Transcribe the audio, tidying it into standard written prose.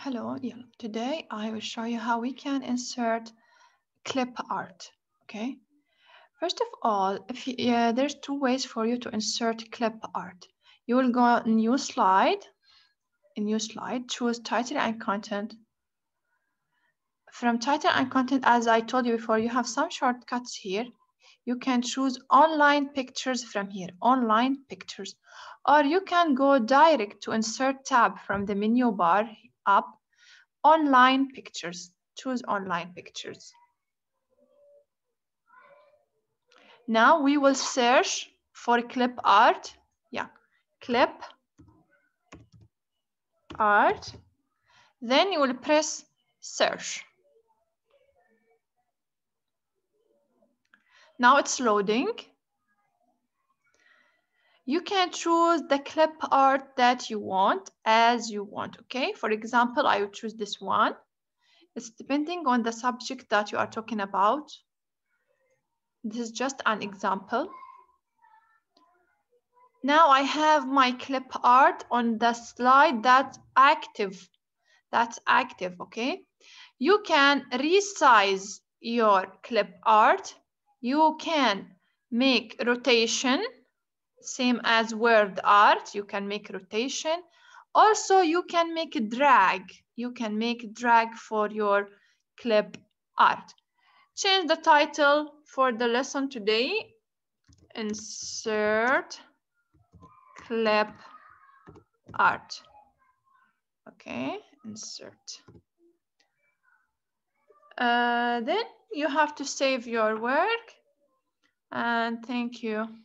Hello, yeah. Today I will show you how we can insert clip art. Okay. First of all, if you, there's two ways for you to insert clip art. You will go new slide. In new slide, choose title and content. From title and content, as I told you before, you have some shortcuts here. You can choose online pictures from here, online pictures, or you can go direct to insert tab from the menu bar up. Online pictures. Choose online pictures. Now we will search for clip art. Yeah, clip art. Then you will press search. Now it's loading. You can choose the clip art that you want as you want, okay? For example, I will choose this one. It's depending on the subject that you are talking about. This is just an example. Now I have my clip art on the slide that's active. That's active, okay? You can resize your clip art. You can make rotation, same as word art. You can make rotation. Also, you can make drag. You can make drag for your clip art. Change the title for the lesson today. Insert clip art. Okay, insert. Then you have to save your work, and thank you.